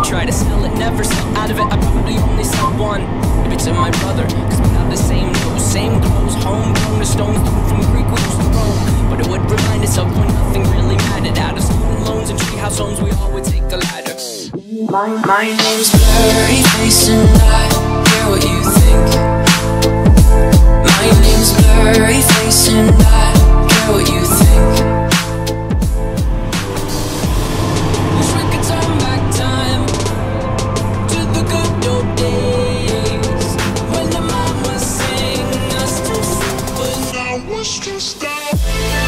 try to sell it, never sell out of it. I probably only sell one, maybe to my brother, cause we have the same nose, same clothes, homegrown, a stone's throw from Greek we used to roam. But it would remind us of when nothing really mattered. Out of student loans and treehouse homes, we all would take a ladder. My name's Blurry Face and I care what you think. My name's Blurry Face and I care what you think. Wish we could turn back time to the good old days when the mama sang us to sleep, but now we're stressed out.